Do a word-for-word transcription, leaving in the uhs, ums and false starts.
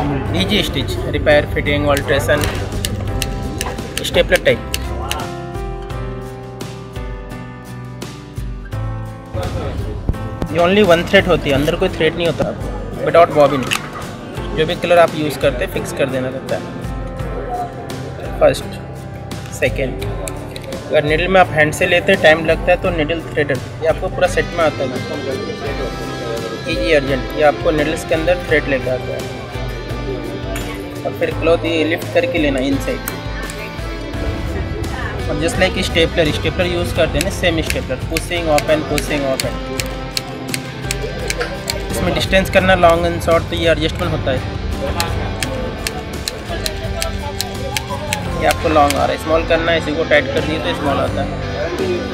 Easy stitch, repair, fitting, alteration, stapler type. ये only one thread होती है, अंदर कोई थ्रेड नहीं होता। विदाउट बॉबिन, जो भी कलर आप यूज़ करते हैं फिक्स कर देना रहता है। First, second. अगर निडल में आप हैंड से लेते हैं टाइम लगता है तो निडल थ्रेडर, ये आपको पूरा सेट में आता है। इजी अर्जेंट, ये आपको निडल्स के अंदर थ्रेड लेकर आता है। और फिर क्लॉथ ये लिफ्ट करके लेना इनसाइड। और just like stapler, stapler use करते हैं ना, same stapler, pushing open, pushing open. इसमें डिस्टेंस करना लॉन्ग एंड शॉर्ट, तो ये एडजस्टमेंट होता है। ये आपको लॉन्ग आ रहा है, स्मॉल करना है, इसी को टाइट कर दिए तो स्मॉल आता है।